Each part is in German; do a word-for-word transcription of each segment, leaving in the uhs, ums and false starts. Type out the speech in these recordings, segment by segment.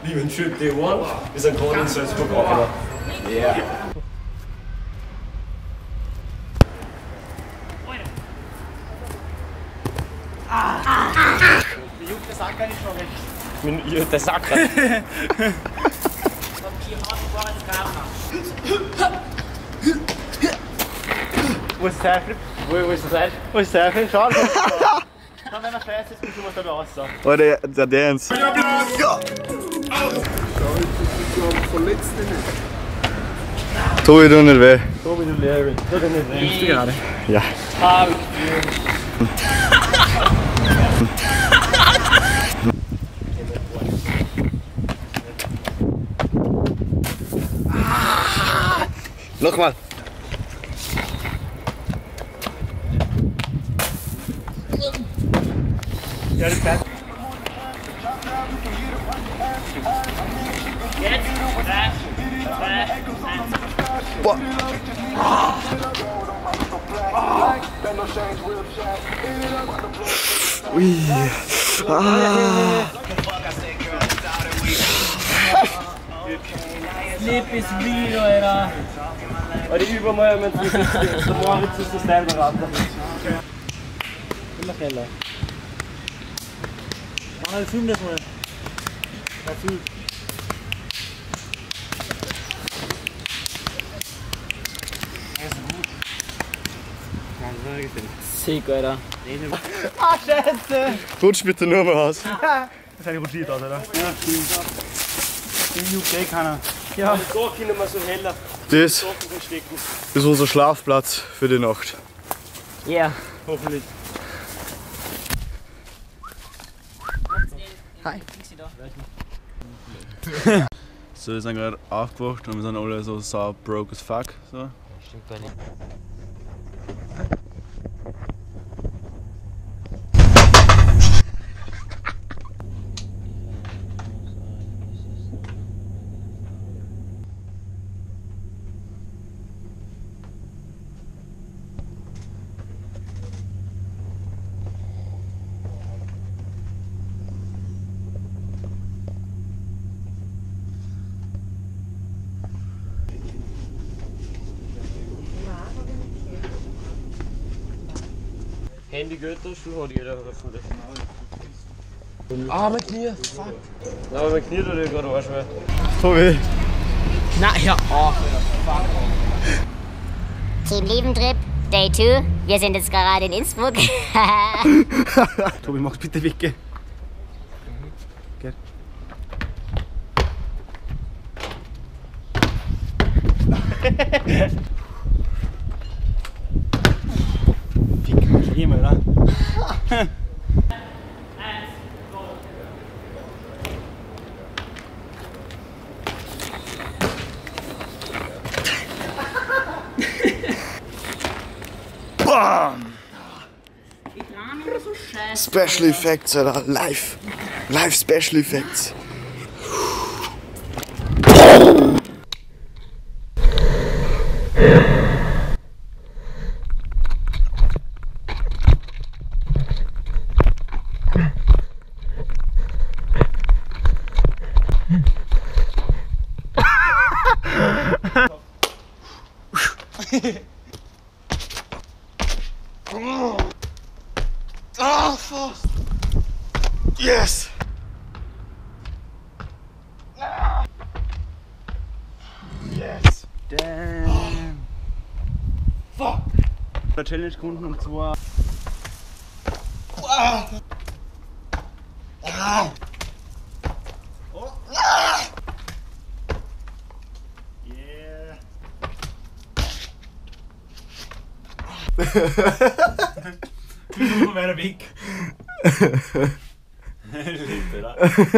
Lieben Trip Day One, wir sind gerade in Salzburg angekommen. Yeah. Mir juckt der Sacker nicht schon recht. Mir juckt der Sacker. Wo ist der Teufel? Wo, wo ist das Seil? Wo ist der Teufel? Schau, dann wenn wir scheiße, jetzt müssen wir was dabei raus. Oh, der, der Dance. Ja. Tobi, du nicht weh. Tobi, du Larry. Du nicht weh. Bist du gerade? Ja. Ah, Nochmal. Ja, das Zeit. Boah. Ui. Ah. Sleep ist real, Alter. Alter, ich übe mal mit dem Moritz ist der Styleberater. Immer schneller. Mach film das mal. Dazu. Sick, Alter. Ah, Scheiße! Rutsch bitte nur mal aus. Das ist eine rutschiert aus, oder? Ja, stimmt. Den juckt eh keiner. Ja. Da können wir so heller Das Sachen verstecken. ist unser Schlafplatz für die Nacht. Ja. Yeah. Hoffentlich. Hi. So, wir sind gerade aufgewacht und wir sind alle so sau broke as fuck. So. Stimmt gar nicht. Handy Geldtaschen hat jeder hoffentlich. Ah, mein Knie, fuck. Ja, aber mein Knie tut ja gerade Arsch weh. Tobi. Na, hör auf, Alter. Team Liebentrip, Day zwei. Wir sind jetzt gerade in Innsbruck. Tobi, mach bitte weg. Gell? Gell? Fick, geh mal, oder? Bam! Special Effects, Alter. Live. Live Special Effects. Oh, fuck. Yes. Yes. Damn. Fuck. Der Challenge Kunden und zwar. Ah. Ah. Oh. Yeah. Nur weiter weg. Liebe, oder?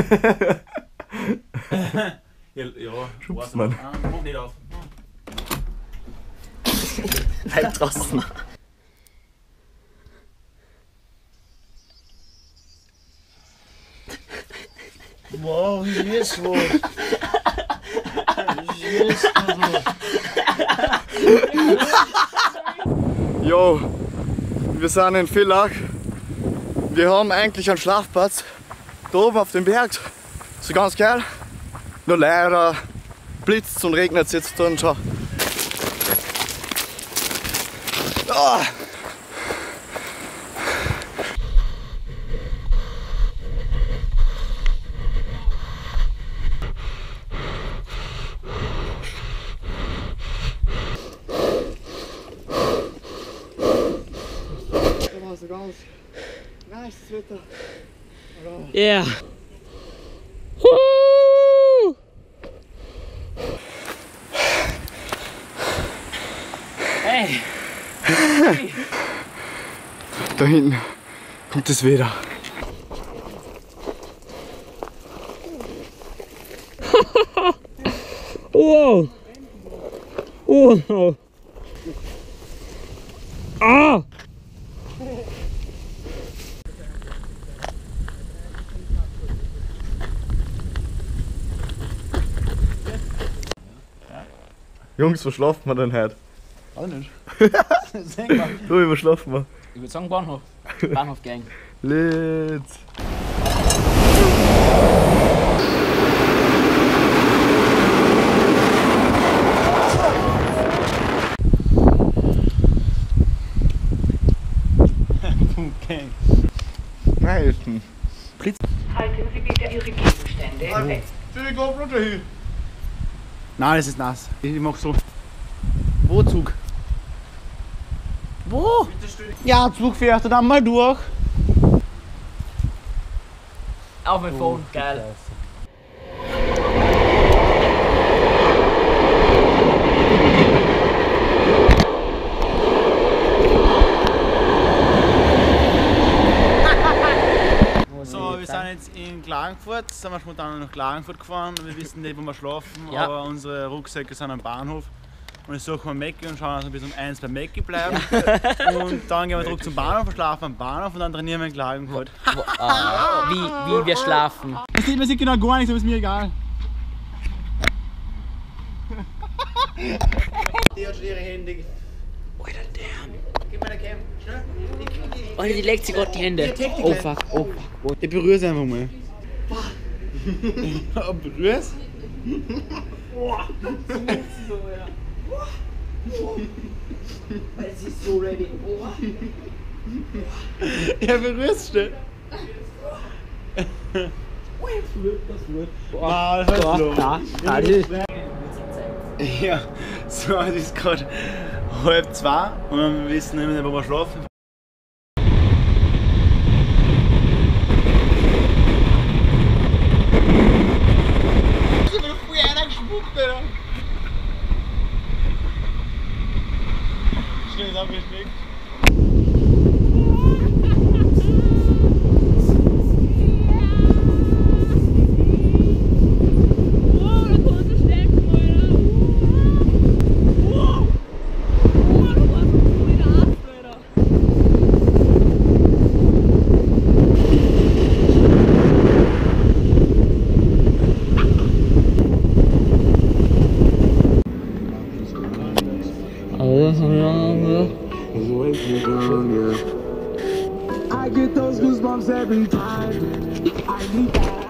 Ja, ja. Schubst man. Mach nicht auf. Bleib draußen. Wow, wie ist so? Wie ist so? Jo, wir sind in Villach. Wir haben eigentlich einen Schlafplatz da oben auf dem Berg. So ganz geil. Nur leider blitzt und regnet es jetzt dann schon. Ah. Da war so ganz nice Wetter. Yeah. Hey. Da hinten kommt es wieder. Wow. Oh. Ah. Jungs, wo schlafen wir denn heute? Auch nicht. Du, wo schlafen wir? Ich würde sagen Bahnhof. Bahnhof Gang. Let's. Gang. Nice. Halten Sie bitte Ihre Gegenstände fest. Die GoPro dahin. Nein, das ist nass. Ich mach so. Wo Zug? Wo? Ja, Zug fährt dann mal durch. Auf mein Phone, geil. So, wir sind jetzt in Klagenfurt, sind wir spontan nach Klagenfurt gefahren. Wir wissen nicht, wo wir schlafen, Ja. aber unsere Rucksäcke sind am Bahnhof. Und jetzt suchen wir Mäcki und schauen, dass wir bis um eins bei Mäcki bleiben. Und dann gehen wir zurück zum Bahnhof und schlafen am Bahnhof und dann trainieren wir in Klagenfurt. Wie, wie wir schlafen. Das sieht man sich genau gar nichts, aber ist mir egal. Die hat schon ihre Hände. Alter, damn. Gib mir eine Cam. Schnell. Alter, die legt sich gerade die Hände. Oh fuck, oh fuck. Ich berühre sie einfach mal. Berühre es? Sie ist so ready. Ja, berühre es schnell. Wow, das war so. Da, da, die. Ja, so, es ist gerade halb zwei und wir wissen nicht mehr, wo wir schlafen. Ich hab voll einer gespuckt, Alter. Schnell ist abgesteckt. I get those goosebumps every time. I need that.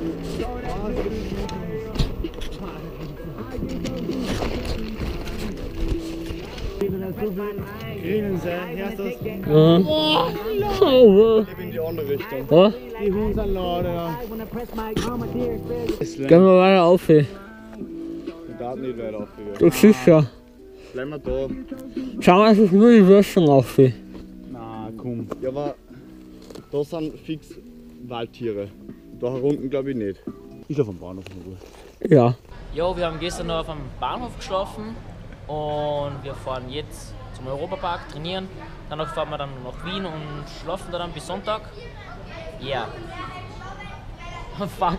Grünen sein, hörst du das? Ja. Ich bin in die andere Richtung. Was? Die Hunde sind laut, ja. Gehen wir weiter auf. Ich darf nicht weiter aufgehen. Du sicher. Bleib mal da. Schau mal, es ist nur die Würstung auf. Na komm. Ja, aber da sind fix Waldtiere. Da unten glaube ich nicht. Ich schlafe am Bahnhof in Ruhe. Ja. Jo, wir haben gestern noch auf dem Bahnhof geschlafen und wir fahren jetzt zum Europapark trainieren. Danach fahren wir dann nach Wien und schlafen da dann bis Sonntag. Ja. Yeah. Fuck.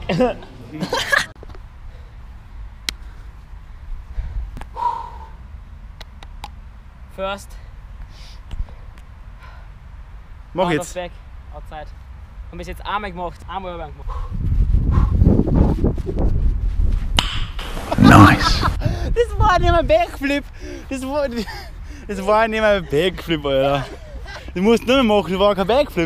First. Mach Out jetzt. of back, outside. Haben bis jetzt einmal gemacht, einmal gemacht. Nice. Das war nicht mal ein Backflip. Das war, das war nicht mal ein Backflip, Alter. Das musst du nicht mehr machen, das war kein Backflip.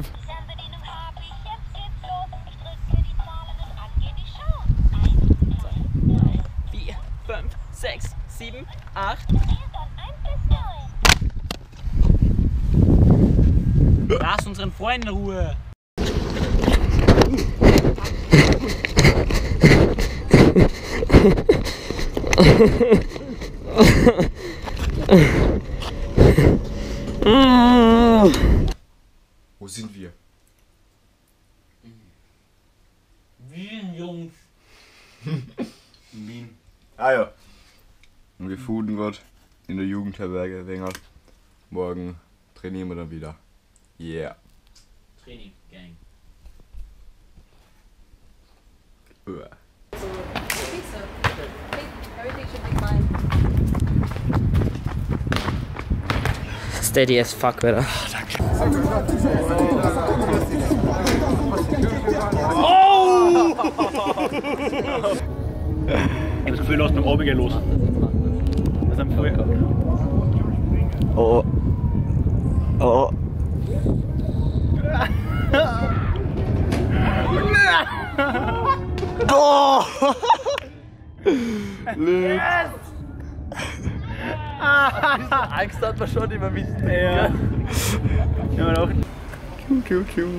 sieben, acht. Lass unseren Freund in Ruhe. Wo sind wir? Wien, Jungs. Wien. Ah ja. Und wir fooden gerade in der Jugendherberge Wenger. Morgen trainieren wir dann wieder. Yeah. Training, Gang. Uah. Steady as fuck, Alter. Oh! Ich hab das Gefühl, lass beim Oben gehen los. Das haben wir gehabt. Oh. Oh. Oh! Yes! Angst hat man schon immer mit. Ja. Ja, man auch. Tschu, tschu, tschu.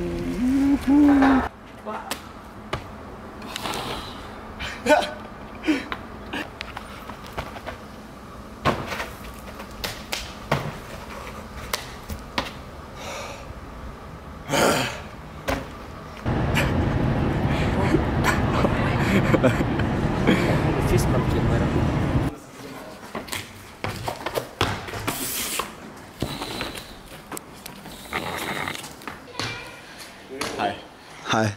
Fistbumpchen, Alter. Hi. Hi.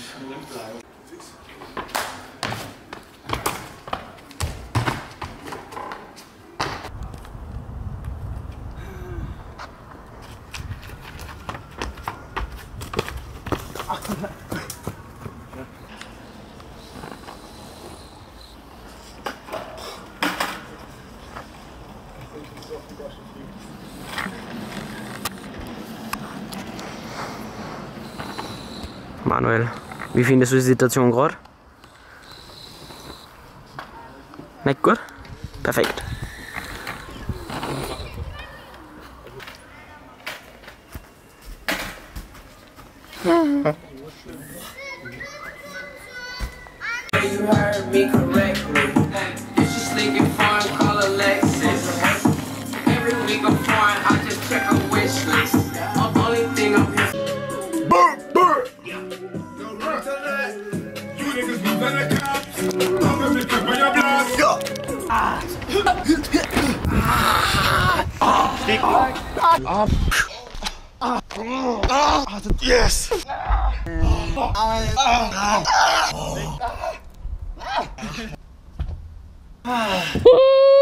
Manuel, wie findest du die Situation gerade? Nicht gut? Perfekt. You heard me correctly. If she's sleeping foreign, call Alexis. Every week I'm foreign, I just check a wish list. The only thing I'm here. Burr, burr. You niggas be better cops. I'm gonna be cut by your blast. Yes. Woo!